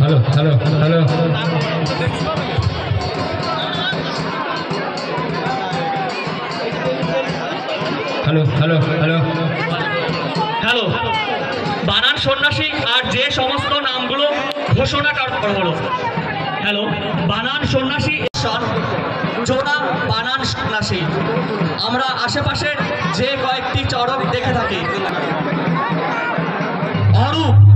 Hello hello hello hello hello hello, বানান সন্ন্যাসী আর যে সমস্ত নামগুলো ঘোষণা করা হলো। হ্যালো, বানান সন্ন্যাসী জোড়া বানান সন্ন্যাসী। আমরা আশেপাশের যে কয়েকটি চড়ক দেখে থাকি, অরূপ